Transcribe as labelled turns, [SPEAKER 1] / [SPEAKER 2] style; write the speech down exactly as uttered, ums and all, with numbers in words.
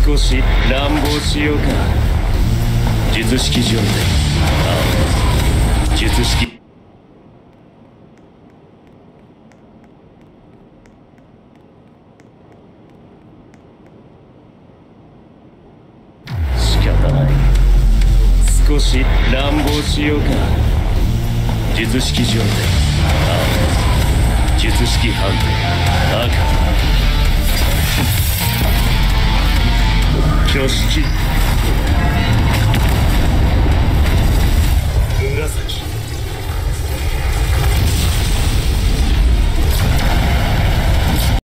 [SPEAKER 1] 少し乱暴しようか。術式状態。ああ、術式。仕方ない。少し乱暴しようか。術式状態。ああ、術式判定。赤。挙式。